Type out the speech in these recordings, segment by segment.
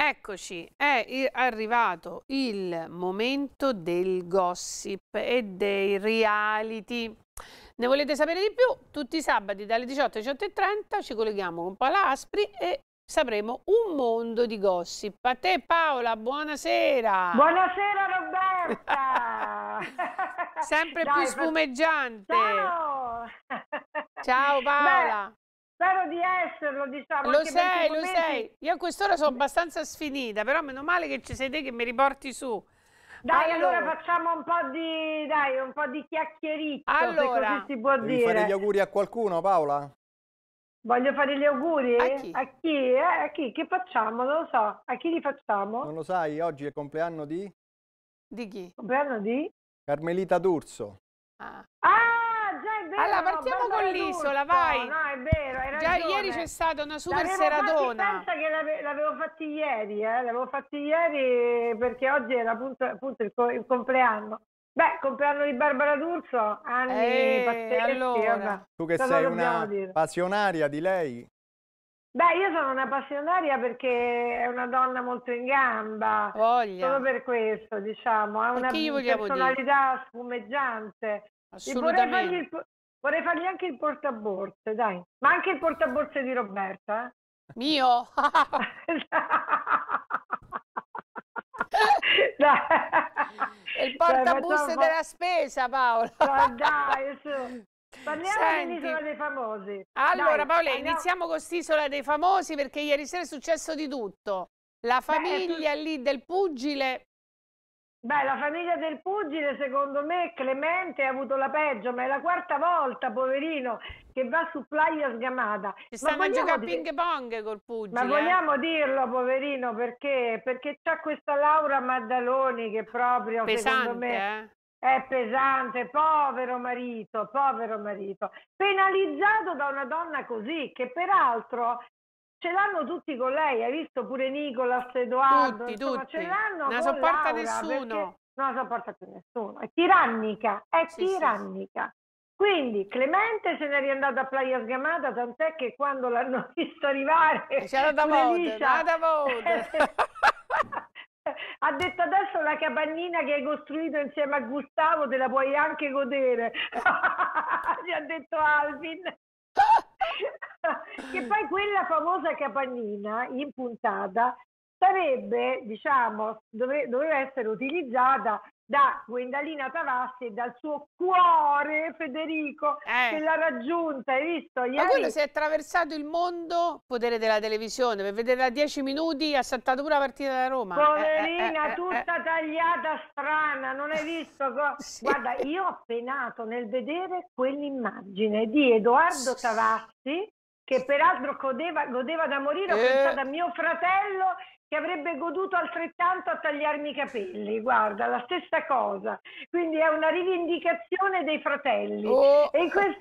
Eccoci, è arrivato il momento del gossip e dei reality. Ne volete sapere di più? Tutti i sabati dalle 18 alle 18:30 ci colleghiamo con Paola Aspri e sapremo un mondo di gossip. A te Paola, buonasera! Buonasera Roberta! Sempre più Dai, spumeggiante. ciao! Ciao Beh, Paola! spero di esserlo, diciamo, Lo anche perché i sei, lo momenti... sei. Io a quest'ora sono abbastanza sfinita, però meno male che ci sei te che mi riporti su. Dai, allora Allora, facciamo un po' di, dai, un po' di chiacchiericcio, se così allora, si può Devi fare gli dire. auguri a qualcuno, Paola? Voglio fare gli auguri? a chi? A chi? A chi? Che facciamo? Non lo so. A chi li facciamo? Non lo sai, oggi è il compleanno di Di chi? Compleanno di? Carmelita D'Urso. Ah. Ah, già è Allora, vero, partiamo con Barbara l'isola, D'Urso. vai. No, è vero, hai Già ieri c'è ragione. stata una super L'avevo fatti, seratona. pensa che l'avevo fatti ieri, l'avevo fatti ieri perché oggi era appunto il compleanno. Beh, il compleanno di Barbara D'Urso, anni pazzeschi, vabbè, Allora. Tu che cosa sei dobbiamo una dire? passionaria di lei, Beh, io sono una passionaria perché è una donna molto in gamba, solo Voglia. per questo, diciamo, ha E una che gli vogliamo dire? personalità spumeggiante. E Assolutamente. vorrei fargli anche il portaborse, dai, ma anche il portaborse di Roberta. Mio? Dai, Il dai, facciamo portabuste un po'. della spesa, Paola. Dai, su. Parliamo Senti, dell'Isola dei Famosi. allora Dai, Paola, andiamo. iniziamo con quest'isola dei famosi perché ieri sera è successo di tutto. La Beh, famiglia lì del pugile. Beh, la famiglia del pugile, secondo me, Clemente ha avuto la peggio, ma è la quarta volta, poverino, che va su Playa Sgamata. Ci Ma stanno a vogliamo, giocare a ping pong col ma pugile, eh? vogliamo dirlo, poverino, perché c'ha questa Laura Maddaloni che proprio, secondo Pesante, me, eh? è pesante, povero marito, penalizzato da una donna così, che peraltro ce l'hanno tutti con lei, hai visto pure Nicolas, Edoardo, Tutti, insomma ce tutti. l'hanno Non la con sopporta Laura, perché nessuno. non la sopporta più nessuno, è tirannica, è Sì, sì, sì. tirannica. Quindi Clemente se n'è riandato a Playa Sgamata, tant'è che quando l'hanno visto arrivare C'è la voto, Felicia nada voto. ha detto adesso la capannina che hai costruito insieme a Gustavo te la puoi anche godere. Gli ha detto Alvin. Che poi quella famosa capannina in puntata sarebbe, diciamo, doveva essere utilizzata da Gwendalina Tavassi e dal suo cuore Federico che l'ha raggiunta, hai visto Ma quello ieri? si è attraversato il mondo, potere della televisione, per vedere da 10 minuti ha saltato pure la partita da Roma. Poverina, tutta tagliata strana, non hai visto? Sì. Guarda, io ho penato nel vedere quell'immagine di Edoardo Tavassi, che peraltro godeva da morire, ho pensato a mio fratello che avrebbe goduto altrettanto a tagliarmi i capelli, guarda, la stessa cosa. Quindi è una rivendicazione dei fratelli. Oh. E in questo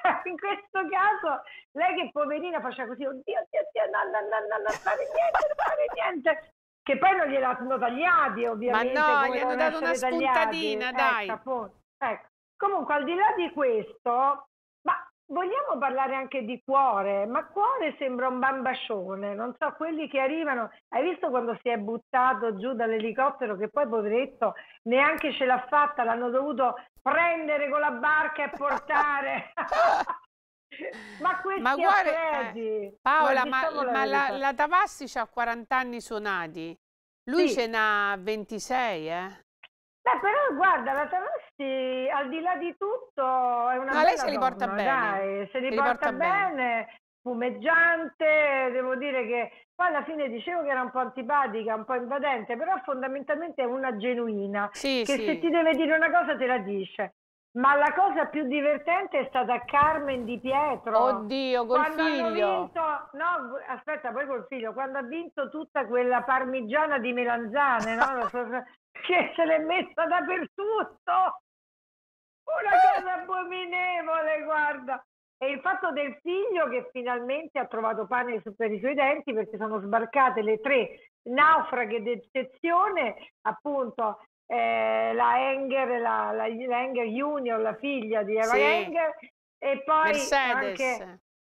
caso, lei che poverina faceva così, oddio, non fare niente. Che poi non gliel'hanno tagliati, ovviamente, Ma no, come gli hanno devono dato una essere tagliati. spuntatina, Ecco, dai. appunto. Ecco. Comunque, al di là di questo, ma vogliamo parlare anche di cuore? Ma cuore sembra un bambascione, non so, quelli che arrivano. Hai visto quando si è buttato giù dall'elicottero che poi, poveretto, neanche ce l'ha fatta, l'hanno dovuto prendere con la barca e portare. Ma questi guarda, atleti, Paola, diciamo la ma verità. la Tavassi ha 40 anni suonati, lui ce Sì. n'ha 26, eh? Beh, però guarda, la Tavassi al di là di tutto è una No, lei bella se li porta donna, bene, dai, se li se li porta porta bene. bene, fumeggiante, devo dire che poi alla fine dicevo che era un po' antipatica, un po' invadente, però fondamentalmente è una genuina, Sì, che se sì. ti deve dire una cosa te la dice. Ma la cosa più divertente è stata Carmen Di Pietro. Oddio, col Quando hanno figlio. vinto, no, aspetta, poi col figlio, quando ha vinto tutta quella parmigiana di melanzane, no? Che se l'è messa dappertutto, una cosa abominevole, guarda. E il fatto del figlio che finalmente ha trovato pane per i suoi denti perché sono sbarcate le tre naufraghe d'eccezione, appunto la Enger, la Enger Junior, la figlia di Eva Sì, Enger, e poi Mercedes. anche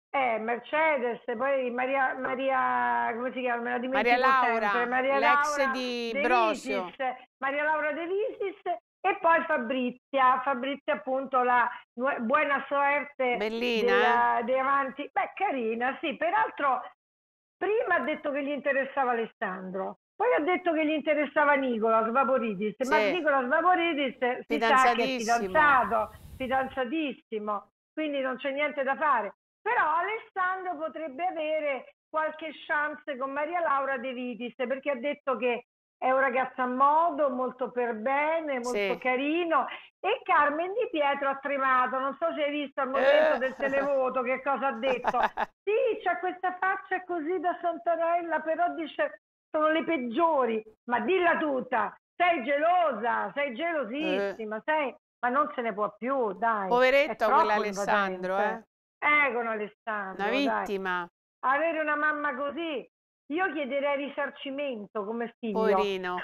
Mercedes, poi Maria, come si chiama? Me la Maria dimentico sempre. Laura, Maria l'ex Laura di De Brosio. Visis, Maria Laura De Visis e poi Fabrizia appunto la buona sorte Bellina, dei avanti. Beh, carina, sì, peraltro prima ha detto che gli interessava Alessandro, poi ha detto che gli interessava Nicola Svaporidis, ma sì, Nicola Svaporidis si sa che è fidanzatissimo. fidanzatissimo, quindi non c'è niente da fare. Però Alessandro potrebbe avere qualche chance con Maria Laura De Vitis, perché ha detto che è un ragazzo a modo, molto per bene, molto Sì. carino, e Carmen Di Pietro ha tremato, non so se hai visto al momento Eh. del televoto che cosa ha detto. Sì, c'ha questa faccia così da Santarella, però dice sono le peggiori, ma dilla tutta, sei gelosa, sei Eh. gelosissima, ma non se ne può più, dai, è Poveretto troppo quell'Alessandro, invadente. Con una Alessandro, dai. vittima, Avere una mamma così, io chiederei risarcimento come figlio. poverino.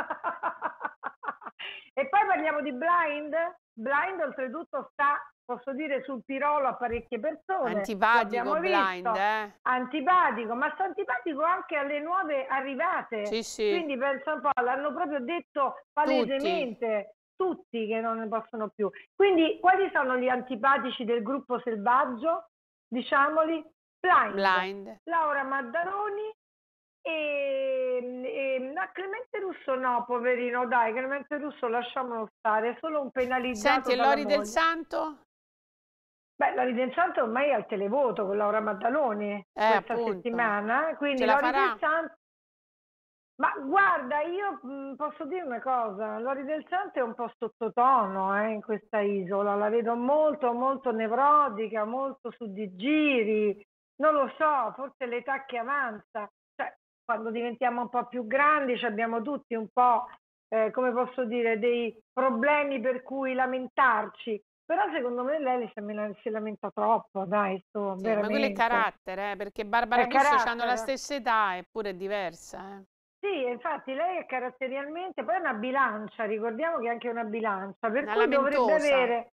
E poi parliamo di Blind. Blind oltretutto sta, posso dire, sul Pirolo a parecchie persone, lo Antipatico abbiamo Blind, visto, antipatico, ma sta antipatico anche alle nuove arrivate. Sì, sì, Quindi pensa un po', l'hanno proprio detto tutti. palesemente tutti che non ne possono più. Quindi quali sono gli antipatici del gruppo selvaggio? Diciamoli, Blind, Blind. Laura Maddaloni no, Clemente Russo no, poverino, dai, Clemente Russo lasciamolo stare, è solo un Senti, penalizzato e dalla Lori del moglie. Santo? Beh, Lori del Santo ormai è al televoto con Laura Maddaloni questa Appunto. settimana, Ce quindi la Lori del farà? Santo. Ma guarda, io posso dire una cosa, Lori del Santo è un po' sottotono in questa isola, la vedo molto molto nevrotica, molto su di giri, non lo so, forse l'età che avanza, cioè quando diventiamo un po' più grandi abbiamo tutti un po', come posso dire, dei problemi per cui lamentarci, però secondo me lei si lamenta troppo, dai, Sì, ma quello è veramente. carattere, perché Barbara È D'Urso hanno la carattere. stessa età, eppure è diversa. Sì, infatti lei è caratterialmente, poi è una bilancia, ricordiamo che è anche una bilancia, per Una cui dovrebbe lamentosa. avere,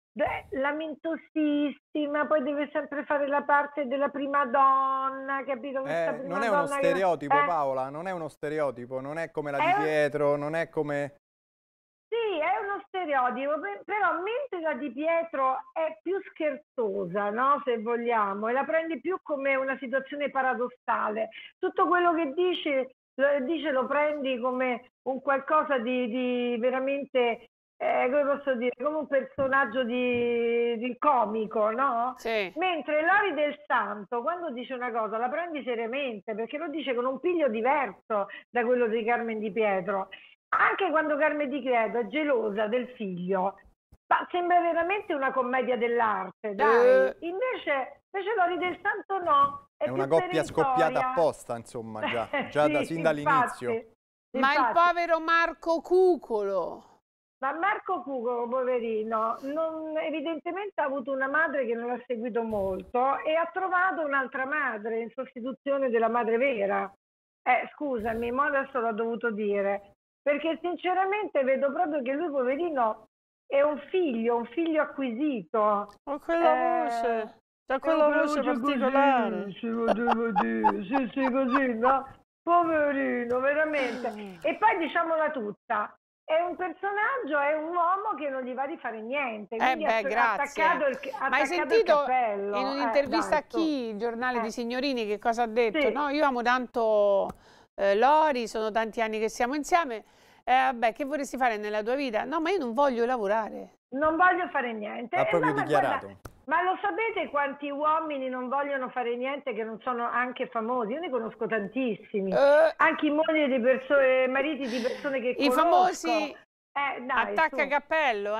lamentosissima, poi deve sempre fare la parte della prima donna, capito? Questa Non prima è uno donna che... stereotipo, Paola, non è uno stereotipo, non è come la È Di un, Pietro, non è come... Sì, è uno stereotipo, però mentre la Di Pietro è più scherzosa, no? Se vogliamo, e la prendi più come una situazione paradossale. Tutto quello che dice lo prendi come un qualcosa di veramente, come posso dire, come un personaggio di comico, no? Sì. Mentre Lori del Santo, quando dice una cosa, la prendi seriamente, perché lo dice con un piglio diverso da quello di Carmen Di Pietro. Anche quando Carmen Di Pietro è gelosa del figlio, ma sembra veramente una commedia dell'arte, dai. Eh, Invece Lori del Santo no, È è una più coppia scoppiata perentoria. apposta, insomma, Sì, sin dall'inizio. infatti, ma il infatti. povero Marco Cucolo. Ma Marco Cugo, poverino, evidentemente ha avuto una madre che non l'ha seguito molto e ha trovato un'altra madre in sostituzione della madre vera. Scusami, ma adesso l'ho dovuto dire, perché sinceramente vedo proprio che lui, poverino, è un figlio acquisito. Ho quella Eh, voce, c'ha è con quella quella voce voce così, particolare. si poteva dire, sì, sì, così, no? Poverino, veramente. E poi diciamola tutta, è un personaggio, è un uomo che non gli va di fare niente, quindi ha Beh, grazie. Ma hai attaccato il sentito in cappello. un'intervista Dai, a su. chi, il giornale di Eh, Signorini, che cosa ha detto? sì, No, io amo tanto Lori, sono tanti anni che siamo insieme. Vabbè, che vorresti fare nella tua vita? No, ma io non voglio lavorare. non voglio fare niente. L'ha proprio Ma guarda, dichiarato. ma lo sapete quanti uomini non vogliono fare niente che non sono anche famosi? Io ne conosco tantissimi, Eh, anche i mogli di persone, mariti di persone che I conosco. famosi Dai, attacca su. cappello,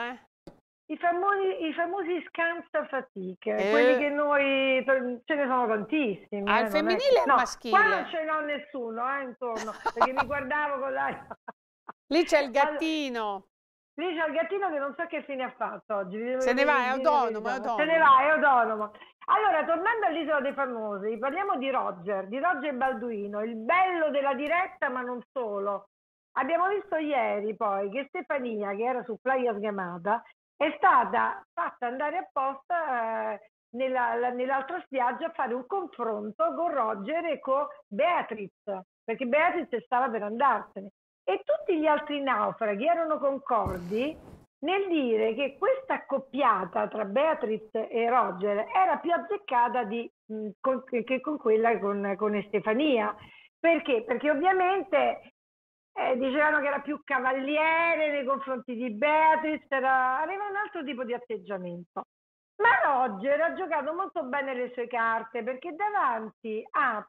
I famosi scansafatiche, quelli Eh, che noi, ce ne sono tantissimi, Al non è che... femminile e al No, qua non maschile? ce n'ho nessuno, intorno, perché mi guardavo con l'aria... Lì c'è il Allora, gattino. lì c'è il gattino che non so che fine ha fatto oggi, vi devo Se ne va, è dire la autonomo, è verità. Se ne autonomo. va, è autonomo. Allora, tornando all'Isola dei Famosi, parliamo di Roger Balduino, il bello della diretta, ma non solo. Abbiamo visto ieri poi che Stefania, che era su Playa Sgamata, è stata fatta andare apposta nell'altra spiaggia a fare un confronto con Roger e con Beatriz, perché Beatriz stava per andarsene. E tutti gli altri naufraghi erano concordi nel dire che questa accoppiata tra Beatriz e Roger era più azzeccata che con quella con Stefania. Perché? Perché ovviamente dicevano che era più cavaliere nei confronti di Beatriz, aveva un altro tipo di atteggiamento. Ma Roger ha giocato molto bene le sue carte perché davanti a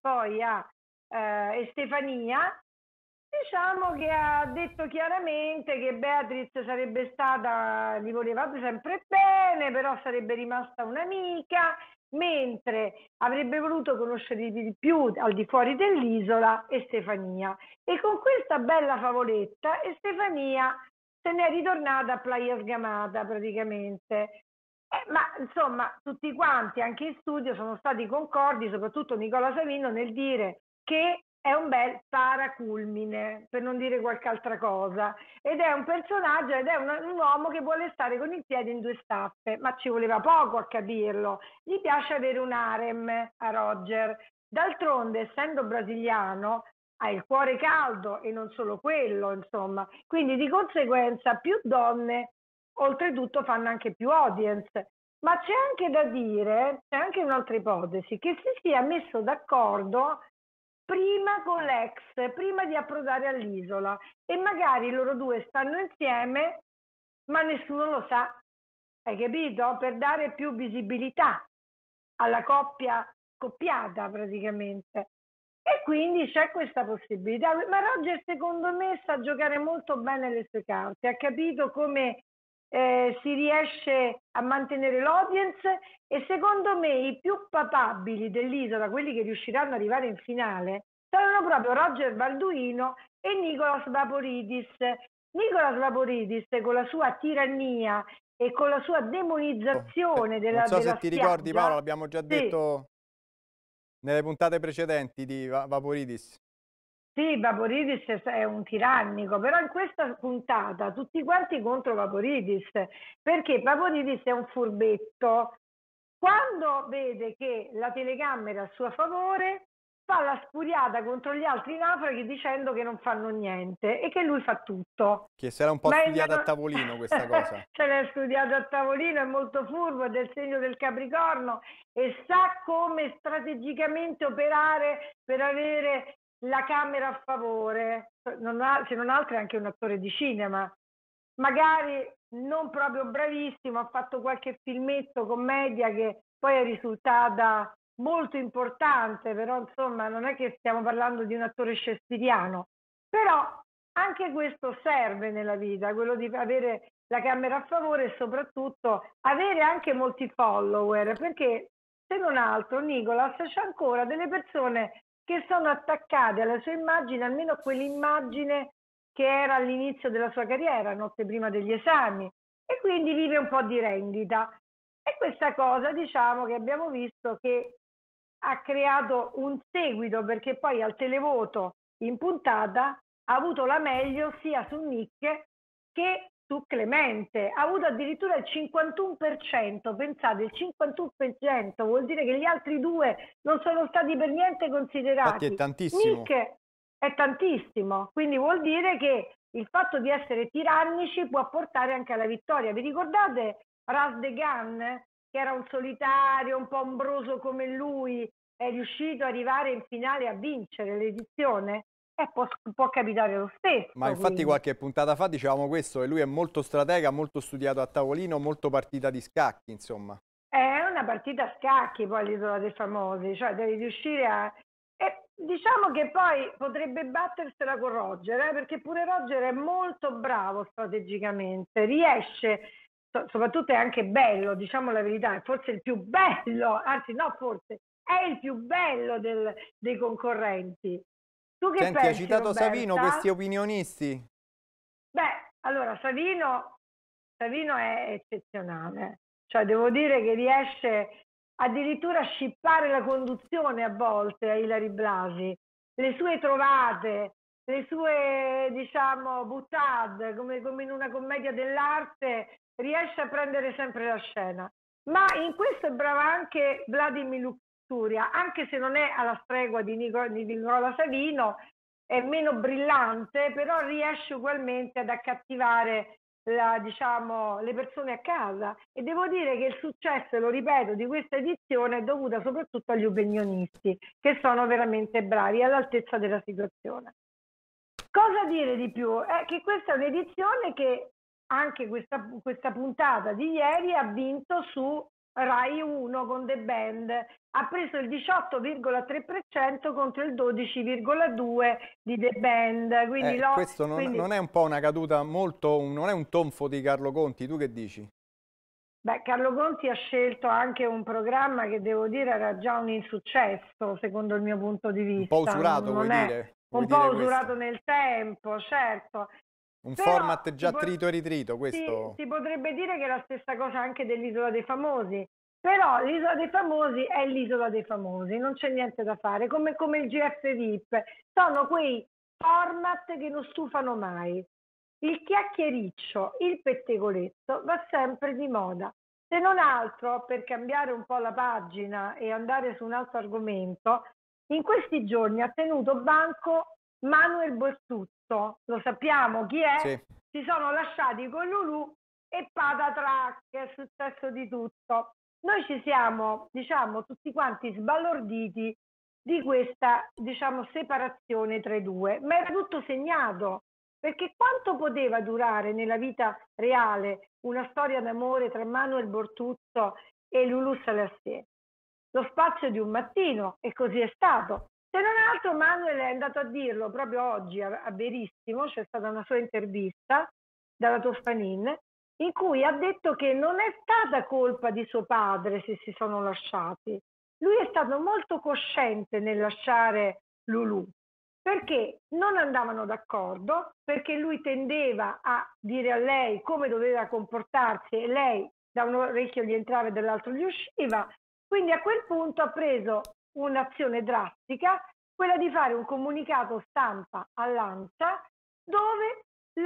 Stefania, diciamo che ha detto chiaramente che Beatriz sarebbe stata, gli voleva sempre bene, però sarebbe rimasta un'amica, mentre avrebbe voluto conoscere di più al di fuori dell'isola Stefania. E con questa bella favoletta Stefania se n'è ritornata a Playa Sgamata praticamente. Ma insomma tutti quanti anche in studio sono stati concordi, soprattutto Nicola Savino, nel dire che è un bel paraculmine, per non dire qualche altra cosa, ed è un personaggio ed è un uomo che vuole stare con il piede in due staffe, ma ci voleva poco a capirlo. Gli piace avere un harem a Roger. D'altronde, essendo brasiliano, ha il cuore caldo e non solo quello, insomma. Quindi di conseguenza più donne oltretutto fanno anche più audience. Ma c'è anche da dire, c'è anche un'altra ipotesi, che si sia messo d'accordo prima con l'ex, prima di approdare all'isola, e magari loro due stanno insieme, ma nessuno lo sa, hai capito? Per dare più visibilità alla coppia scoppiata praticamente. E quindi c'è questa possibilità. Ma Roger secondo me sa giocare molto bene le sue carte, ha capito come si riesce a mantenere l'audience, e secondo me i più papabili dell'isola, quelli che riusciranno ad arrivare in finale, saranno proprio Roger Balduino e Nicolas Vaporidis. Nicolas Vaporidis con la sua tirannia e con la sua demonizzazione Non so della se ti ricordi, spiaggia. Paolo, l'abbiamo già Sì. detto nelle puntate precedenti di Vaporidis. Sì, Vaporidis è un tirannico, però in questa puntata tutti quanti contro Vaporidis, perché Vaporidis è un furbetto. Quando vede che la telecamera è a suo favore, fa la spuriata contro gli altri naufraghi dicendo che non fanno niente e che lui fa tutto. Che sarà un po' Ma studiata a tavolino questa cosa. Se l'è studiato a tavolino, è molto furbo, è del segno del Capricorno e sa come strategicamente operare per avere la camera a favore. Se non altro è anche un attore di cinema, magari non proprio bravissimo, ha fatto qualche filmetto commedia che poi è risultata molto importante, però insomma non è che stiamo parlando di un attore shakespeariano. Però anche questo serve nella vita, quello di avere la camera a favore e soprattutto avere anche molti follower, perché se non altro Nicolas c'è ancora delle persone che sono attaccate alla sua immagine, almeno quell'immagine che era all'inizio della sua carriera, notte prima degli esami, e quindi vive un po' di rendita. E questa cosa, diciamo, che abbiamo visto che ha creato un seguito, perché poi al televoto in puntata ha avuto la meglio sia su Nick che su Clemente, ha avuto addirittura il 51%, pensate, il 51% vuol dire che gli altri due non sono stati per niente considerati. Infatti è tantissimo. Nick è tantissimo, quindi vuol dire che il fatto di essere tirannici può portare anche alla vittoria. Vi ricordate Ras de Gan, che era un solitario, un po' ombroso come lui, è riuscito ad arrivare in finale a vincere l'edizione? Può capitare lo stesso. Ma infatti quindi. qualche puntata fa dicevamo questo, e lui è molto stratega, molto studiato a tavolino, molto partita di scacchi, insomma. È una partita a scacchi poi l'Isola dei Famosi, cioè devi riuscire a... E diciamo che poi potrebbe battersela con Roger, perché pure Roger è molto bravo strategicamente, riesce, soprattutto è anche bello, diciamo la verità, è forse il più bello, anzi no forse, è il più bello dei concorrenti. Tu che Senti, pensi, hai citato Roberta? Savino, questi opinionisti? Beh, allora Savino è eccezionale, cioè devo dire che riesce addirittura a scippare la conduzione a volte a Ilary Blasi, le sue trovate, le sue diciamo buttade, come in una commedia dell'arte, riesce a prendere sempre la scena. Ma in questo è brava anche Vladimir Luxuria, anche se non è alla stregua di Nicola Savino, è meno brillante, però riesce ugualmente ad accattivare diciamo, le persone a casa. E devo dire che il successo, lo ripeto, di questa edizione è dovuta soprattutto agli opinionisti, che sono veramente bravi, all'altezza della situazione. Cosa dire di più? È che questa è un'edizione che anche questa puntata di ieri ha vinto su Rai 1 con The Band, ha preso il 18,3% contro il 12,2% di The Band. Quindi questo non è un po' una caduta molto, non è un tonfo di Carlo Conti, tu che dici? Beh, Carlo Conti ha scelto anche un programma che devo dire era già un insuccesso, secondo il mio punto di vista. Un po' usurato, vuoi dire? Un po' usurato nel tempo, certo. Un Però format già trito e ritrito, questo? Si potrebbe dire che è la stessa cosa anche dell'Isola dei Famosi, però l'Isola dei Famosi è l'Isola dei Famosi, non c'è niente da fare, come il GF VIP, sono quei format che non stufano mai. Il chiacchiericcio, il pettegoletto va sempre di moda. Se non altro, per cambiare un po' la pagina e andare su un altro argomento, in questi giorni ha tenuto banco Manuel Bortuzzo, lo sappiamo chi è? Sì. Si sono lasciati con Lulù e patatrac, è successo di tutto. Noi ci siamo, diciamo, tutti quanti sbalorditi di questa, diciamo, separazione tra i due, ma era tutto segnato, perché quanto poteva durare nella vita reale una storia d'amore tra Manuel Bortuzzo e Lulù Salassier? Lo spazio di un mattino, e così è stato. Se non altro Manuel è andato a dirlo proprio oggi a Verissimo, c'è stata una sua intervista dalla Toscanin, in cui ha detto che non è stata colpa di suo padre se si sono lasciati. Lui è stato molto cosciente nel lasciare Lulù, perché non andavano d'accordo, perché lui tendeva a dire a lei come doveva comportarsi e lei da un orecchio gli entrava e dall'altro gli usciva. Quindi a quel punto ha preso un'azione drastica, quella di fare un comunicato stampa all'ANSA dove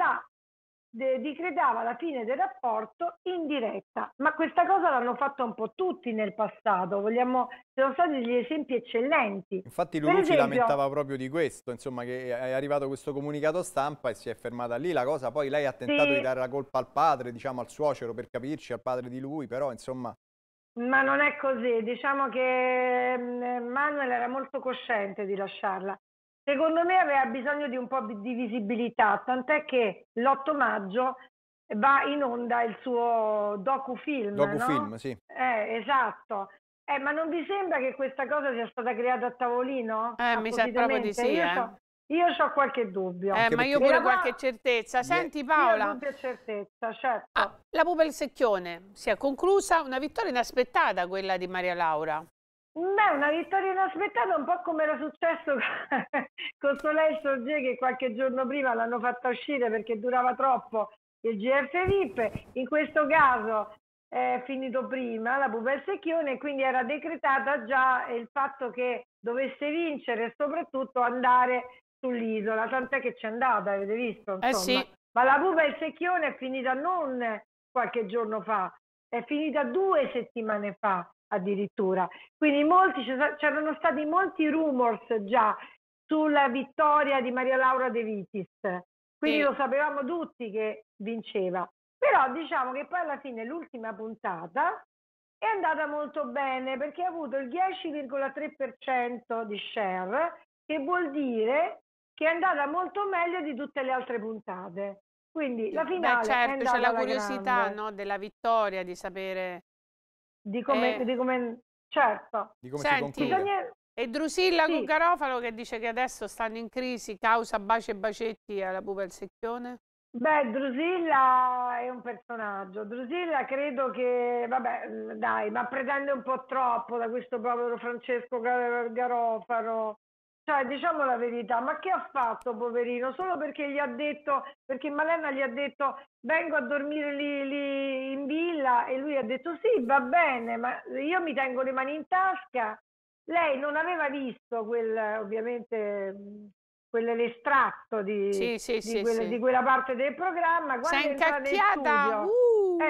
decretava la fine del rapporto in diretta. Ma questa cosa l'hanno fatta un po' tutti nel passato, sono stati degli esempi eccellenti. Infatti Lulù si lamentava proprio di questo, insomma, che è arrivato questo comunicato stampa e si è fermata lì la cosa. Poi lei ha tentato di dare la colpa al padre, diciamo al suocero per capirci, al padre di lui, però insomma... Ma non è così, diciamo che Manuel era molto cosciente di lasciarla. Secondo me aveva bisogno di un po' di visibilità, tant'è che l'8 maggio va in onda il suo docufilm, Docufilm, no? sì. Esatto. Ma non vi sembra che questa cosa sia stata creata a tavolino? Mi sa proprio di sì, Io ho qualche dubbio. Ma io pure qualche certezza. Senti Paola. Io dubbio e certezza, certo. La Pupa il Secchione si è conclusa, una vittoria inaspettata quella di Maria Laura. Beh, una vittoria inaspettata, un po' come era successo con Soleil Sorgé, che qualche giorno prima l'hanno fatta uscire perché durava troppo il GF VIP. In questo caso è finito prima la Pupa il Secchione, quindi era decretata già il fatto che dovesse vincere e soprattutto andare sull'isola, tant'è che c'è andata, avete visto? Insomma. Sì. Ma la Pupa il Secchione è finita non qualche giorno fa, è finita 2 settimane fa addirittura. Quindi c'erano stati molti rumors già sulla vittoria di Maria Laura De Vitis, quindi lo sapevamo tutti che vinceva. Però diciamo che poi alla fine l'ultima puntata è andata molto bene perché ha avuto il 10,3% di share, che vuol dire che è andata molto meglio di tutte le altre puntate. Quindi la finale certo, è andata c'è la curiosità, no, della vittoria, di sapere di come certo. Di come Senti, si conclude. E Drusilla con Garofalo che dice che adesso stanno in crisi causa baci e bacetti alla Pupa il Secchione? Beh, Drusilla è un personaggio. Drusilla credo che, vabbè, dai, ma pretende un po' troppo da questo povero Francesco Garofalo. Cioè, diciamo la verità, ma che ha fatto, poverino? Solo perché gli ha detto, perché Malena gli ha detto vengo a dormire lì in villa e lui ha detto sì, va bene, ma io mi tengo le mani in tasca. Lei non aveva visto ovviamente l'estratto di quella parte del programma. Quando si è incacchiata!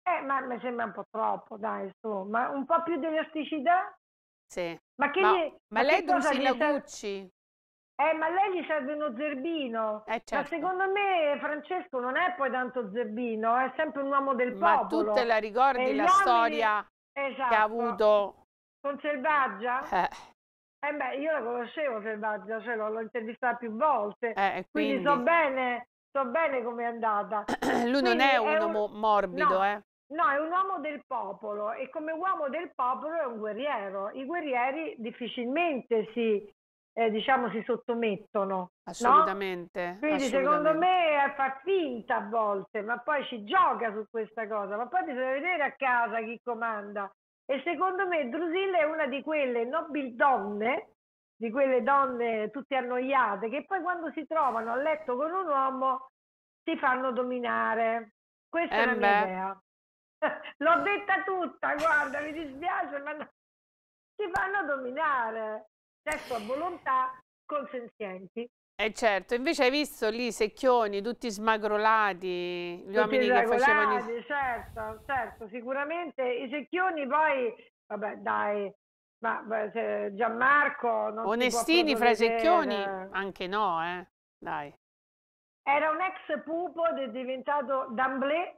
Ma mi sembra un po' troppo, dai, su. Ma un po' più di elasticità? Sì. Ma che, Ma ma lei che cosa Drusilla gli serve? Gucci? Ma a lei gli serve uno zerbino. Ma Certo. secondo me Francesco non è poi tanto zerbino, è sempre un uomo del Ma tu te popolo. la ricordi E gli la uomini, storia che ha esatto, avuto? con Selvaggia? Beh, io la conoscevo Selvaggia, cioè l'ho intervistata più volte, quindi so bene com'è andata. Lui non Quindi è è uno morbido, no, no, è un uomo del popolo e come uomo del popolo è un guerriero. I guerrieri difficilmente diciamo, si sottomettono, no? Assolutamente, Quindi secondo me fa finta a volte, ma poi ci gioca su questa cosa, ma poi bisogna vedere a casa chi comanda. E secondo me Drusilla è una di quelle nobildonne, di quelle donne tutte annoiate, che poi quando si trovano a letto con un uomo si fanno dominare. Questa è la mia idea. L'ho detta tutta, guarda, mi dispiace, ma no. Si fanno dominare. Sesso a volontà, consenzienti. Certo, invece hai visto lì i secchioni, tutti smagrolati, gli Tutti uomini che facevano certo, sicuramente i secchioni poi, vabbè dai, ma Gianmarco non si può Onestini proprio fra i secchioni, vedere. anche no, dai. Era un ex pupo ed è diventato d'amblè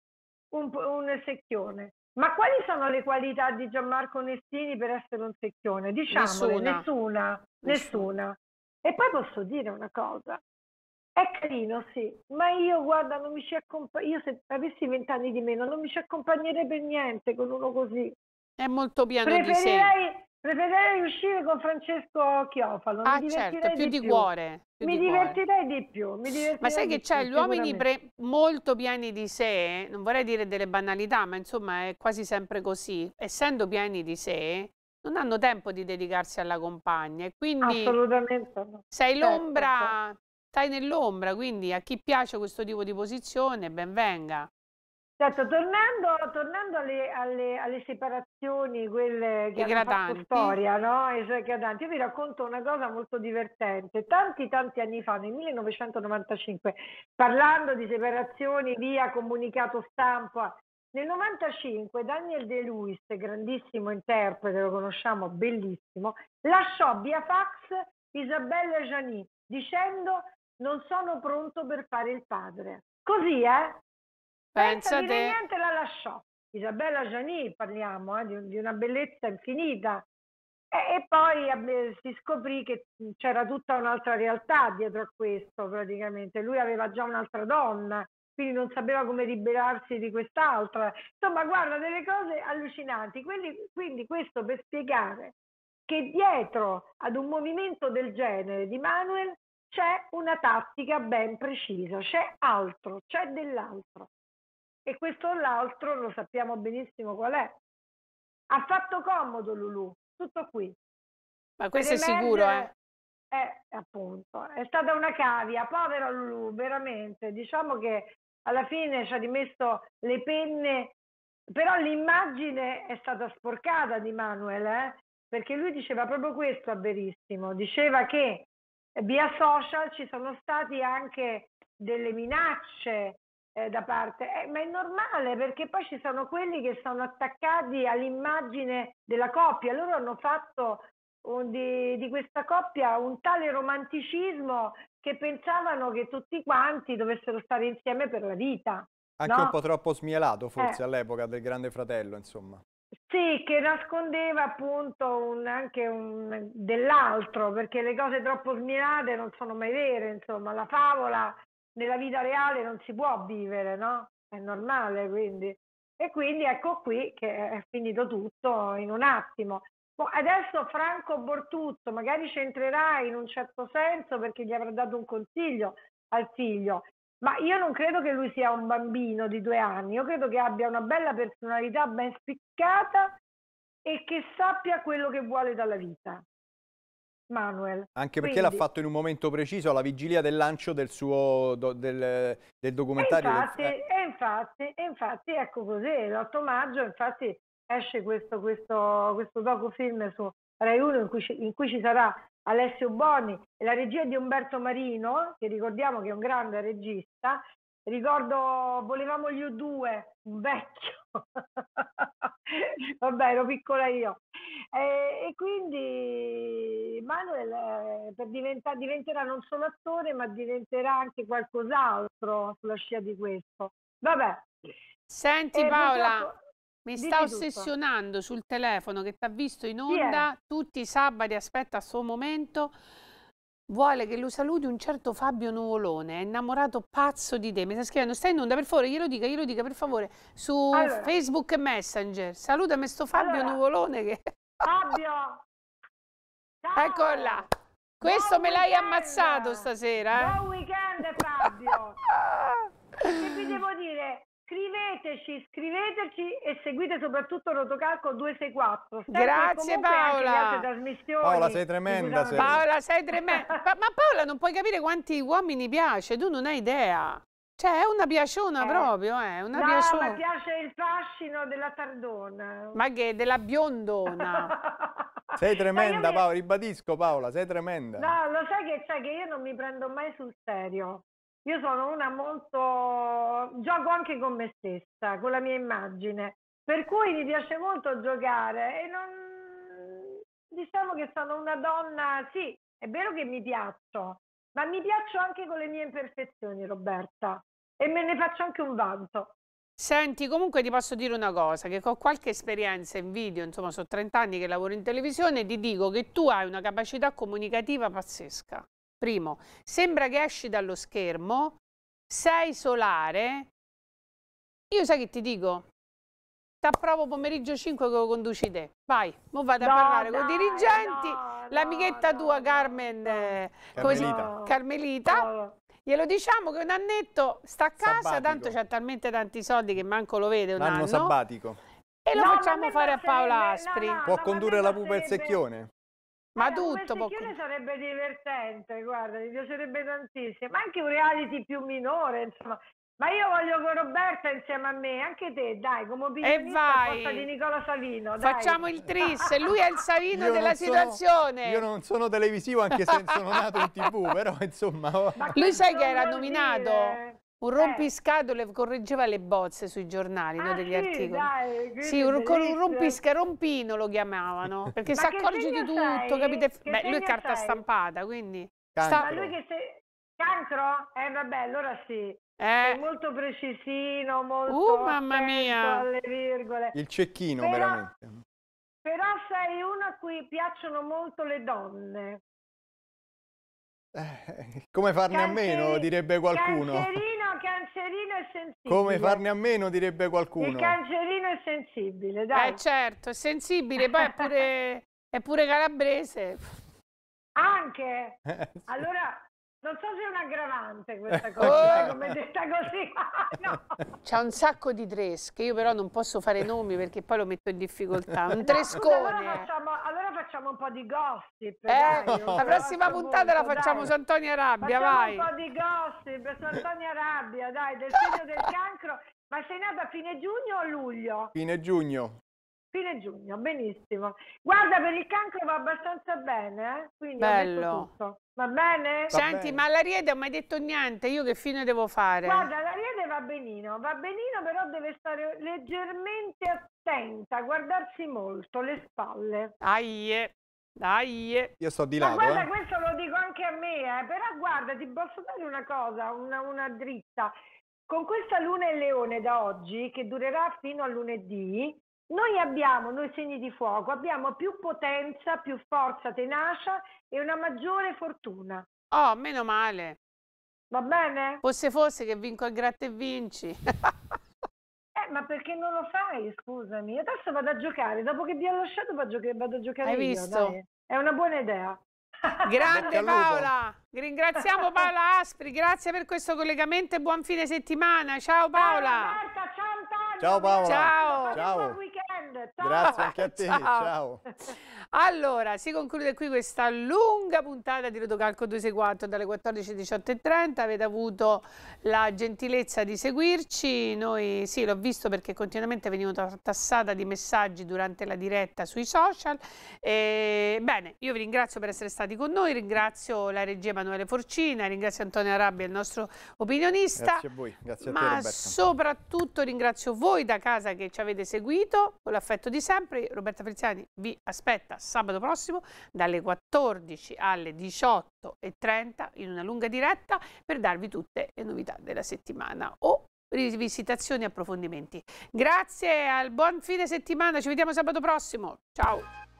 un secchione. Ma quali sono le qualità di Gianmarco Onestini per essere un secchione? Diciamole, nessuna. E poi posso dire una cosa. È carino, sì, ma io guarda, non mi ci io se avessi 20 anni di meno non mi ci accompagnerei per niente con uno così. È molto pieno di sé. Preferirei uscire con Francesco Chiofalo, mi divertirei certo, più di cuore. Mi divertirei di più. Ma sai che c'è? Gli uomini molto pieni di sé, non vorrei dire delle banalità, ma insomma è quasi sempre così, essendo pieni di sé, non hanno tempo di dedicarsi alla compagna e quindi assolutamente no. Sei l'ombra, stai nell'ombra, quindi a chi piace questo tipo di posizione, ben venga. Certo, tornando alle separazioni, quelle che hanno fatto storia, no? Io vi racconto una cosa molto divertente. Tanti anni fa, nel 1995, parlando di separazioni via comunicato stampa, nel 95 Daniel De Lewis, grandissimo interprete, lo conosciamo, bellissimo, lasciò via fax Isabella Gianni dicendo non sono pronto per fare il padre. Così, senza dire niente la lasciò. Isabella Gianni, parliamo di una bellezza infinita. E poi si scoprì che c'era tutta un'altra realtà dietro a questo, praticamente. Lui aveva già un'altra donna, quindi non sapeva come liberarsi di quest'altra. Insomma, guarda, delle cose allucinanti. Quindi questo per spiegare che dietro ad un movimento del genere di Manuel c'è una tattica ben precisa, c'è dell'altro. E questo l'altro lo sappiamo benissimo qual è. Ha fatto comodo Lulù, tutto qui. Ma questo è sicuro, appunto, è stata una cavia, povera Lulù, veramente. Diciamo che alla fine ci ha rimesso le penne, però l'immagine è stata sporcata di Manuel, perché lui diceva proprio questo a Verissimo, diceva che via social ci sono stati anche delle minacce da parte, ma è normale perché poi ci sono quelli che sono attaccati all'immagine della coppia, loro hanno fatto di questa coppia un tale romanticismo che pensavano che tutti quanti dovessero stare insieme per la vita. Anche un po' troppo smielato forse all'epoca del Grande Fratello, insomma. Sì, che nascondeva appunto anche dell'altro, perché le cose troppo smielate non sono mai vere, insomma, la favola nella vita reale non si può vivere, no? È normale, quindi. E quindi ecco qui che è finito tutto in un attimo. Adesso Franco Bortuzzo magari c'entrerà in un certo senso perché gli avrà dato un consiglio al figlio, ma io non credo che lui sia un bambino di 2 anni, io credo che abbia una bella personalità ben spiccata e che sappia quello che vuole dalla vita. Manuel. Anche perché l'ha fatto in un momento preciso, alla vigilia del lancio del suo del documentario. Infatti, ecco così, l'8 maggio infatti esce questo docufilm su Rai 1 in cui ci sarà Alessio Boni e la regia di Umberto Marino, che ricordiamo che è un grande regista. Ricordo Volevamo gli U2, un vecchio Vabbè, ero piccola io. E quindi Manuel diventerà non solo attore, ma diventerà anche qualcos'altro sulla scia di questo. Vabbè. Senti Paola, mi sta dimmi tutto. ossessionando sul telefono che ti ha visto in Chi è? onda tutti i sabati, aspetta a suo momento, vuole che lo saluti un certo Fabio Nuvolone, è innamorato pazzo di te, mi sta scrivendo, stai in onda, per favore, glielo dica per favore, su Allora. Facebook e Messenger, salutami sto Fabio Allora. Nuvolone che... Fabio! Ciao! Ecco là, questo Buon me l'hai weekend! ammazzato stasera, eh? Buon weekend Fabio! Che vi devo dire? Scriveteci e seguite soprattutto Rotocalco 264. Grazie Paola! Paola, sei tremenda. Paola, sei tremenda. Ma Paola, non puoi capire quanti uomini piace, tu non hai idea. Cioè, è una piaciona proprio, una piaciona. No, mi piace il fascino della Tardona. Ma che, della biondona? Sei tremenda, Paola, ribadisco Paola, sei tremenda. No, lo sai che io non mi prendo mai sul serio. Io sono una molto... gioco anche con me stessa, con la mia immagine. Per cui mi piace molto giocare e non... Diciamo che sono una donna... Sì, è vero che mi piaccio, ma mi piaccio anche con le mie imperfezioni, Roberta. E me ne faccio anche un vanto. Senti, comunque ti posso dire una cosa, che con qualche esperienza in video, insomma, sono 30 anni che lavoro in televisione, ti dico che tu hai una capacità comunicativa pazzesca. Primo, sembra che esci dallo schermo, sei solare. Io sai che ti dico? T'approvo pomeriggio 5 che lo conduci te. Vai, mo vado a parlare con i dirigenti. L'amichetta tua, Carmen, Carmelita. Glielo diciamo che un annetto sta a casa, sabbatico. Tanto c'ha talmente tanti soldi che manco lo vede un anno. Sabbatico. E lo facciamo fare a Paola Aspri. Può condurre la pupa e il secchione. Ma tutto può... sarebbe divertente, guarda, mi piacerebbe tantissimo. Ma anche un reality più minore, insomma. Ma io voglio con Roberta insieme a me, anche te, dai, come opinionista a posta di Nicola Savino. Dai. Facciamo il tris, lui è il Savino della situazione. Io non sono televisivo anche se sono nato in TV, però insomma... Lui sai che era nominato? Un rompiscatole, correggeva le bozze sui giornali, degli articoli. Dai, sì, un rompino lo chiamavano, perché si accorge di tutto, capite? Beh, lui è carta stampata, quindi... Ma lui che sei... Cancro? Vabbè, allora sì. Sei molto precisino, molto mamma mia, alle virgole. Il cecchino, veramente. Però sei uno a cui piacciono molto le donne. Come farne a meno, direbbe qualcuno. Cancerino e sensibile. Come farne a meno, direbbe qualcuno. Il cancerino è sensibile, dai. Certo, è sensibile, poi è pure calabrese. Anche? Allora... Non so se è un aggravante questa cosa, come detta così. No. C'ha un sacco di tres, che io però non posso fare nomi perché poi lo metto in difficoltà. Un trescone. Allora facciamo un po' di gossip. La prossima puntata la facciamo su Antonia Rabbia, vai. Un po' di gossip su Antonia Rabbia, dai, del segno del cancro. Ma sei nata a fine giugno o luglio? Fine giugno. Fine giugno, benissimo. Guarda, per il cancro va abbastanza bene, quindi bello. Ho detto tutto. Va bene? Senti, ma l'Ariete non mi hai detto niente, io che fine devo fare? Guarda, l'Ariete va benino, però deve stare leggermente attenta, guardarsi molto le spalle. Dai. Io sto di lato, ma guarda, questo lo dico anche a me, però guarda, ti posso dare una cosa, una dritta. Con questa luna in leone da oggi, che durerà fino a lunedì, noi segni di fuoco, abbiamo più potenza, più forza, tenacia e una maggiore fortuna. Oh, meno male. Va bene? Fosse che vinco il gratta e vinci. Ma perché non lo fai, scusami? Adesso vado a giocare, dopo che vi ho lasciato vado a giocare Hai io, visto? Dai. È una buona idea. Grande Paola, ringraziamo Paola Aspri, grazie per questo collegamento e buon fine settimana. Ciao Paola. Ciao Roberta, ciao Antonio. Ciao Paola. Ciao. Buon weekend. weekend. Ciao. Grazie anche a te, Ciao. ciao. Allora, si conclude qui questa lunga puntata di Rotocalco 264 dalle 14 alle 18:30. Avete avuto la gentilezza di seguirci. Noi sì, l'ho visto perché continuamente venivo tassata di messaggi durante la diretta sui social. Bene, io vi ringrazio per essere stati con noi, ringrazio la regia Emanuele Forcina, ringrazio Antonio Arabia, il nostro opinionista. Grazie a voi, grazie a te, Roberta. Soprattutto ringrazio voi da casa che ci avete seguito con l'affetto di sempre. Roberta Friziani vi aspetta sabato prossimo dalle 14 alle 18:30 in una lunga diretta per darvi tutte le novità della settimana o rivisitazioni e approfondimenti. Grazie, al buon fine settimana, ci vediamo sabato prossimo. Ciao!